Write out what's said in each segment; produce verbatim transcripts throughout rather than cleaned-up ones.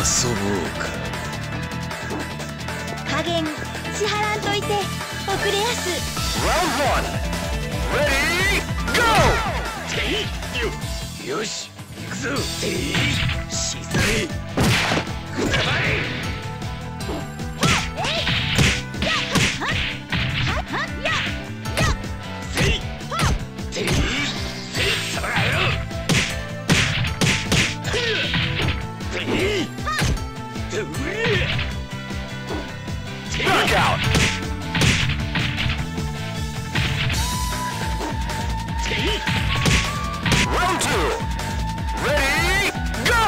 遊ぼうか。 加減支払んといて遅れやす。 Round one. Ready, go! よ、よし、行くぞ。てい、しざれ。くだばい。せい、てい、せい、さばらよ。てい、てうえ。Knockout. Round two. Ready, go!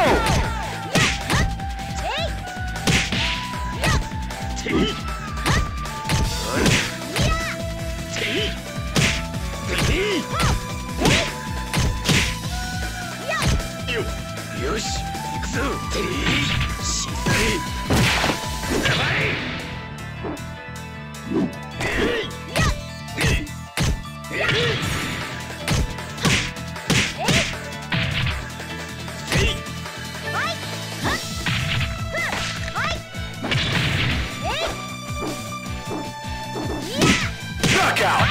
Yoし、行くぞ。てい、しざれ。くだばい。Knockout!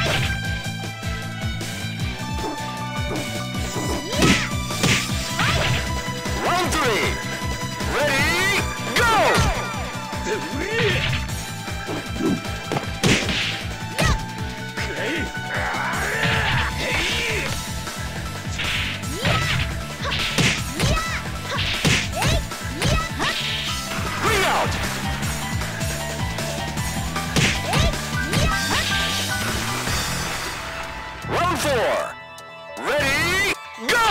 Round three. Ready, go! Bring out! Round four. Ready, go!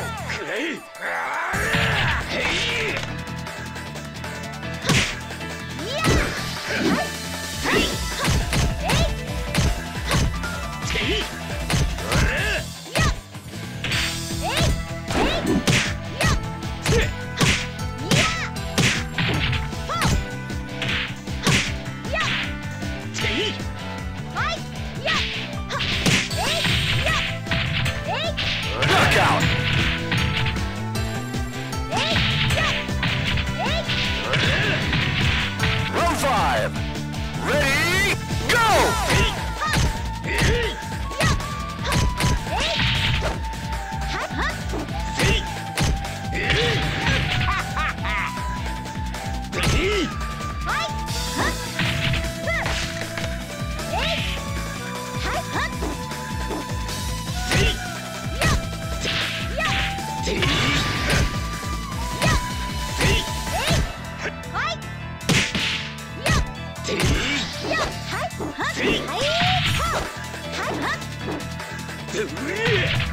Knockout! Round five. Ready, go! Hey!